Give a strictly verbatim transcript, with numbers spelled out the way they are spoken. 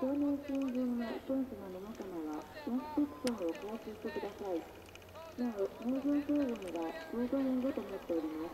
少年新人の選手の皆様はインスペクションを開始してください。なお、入場制限はじゅうごにんごとなっております。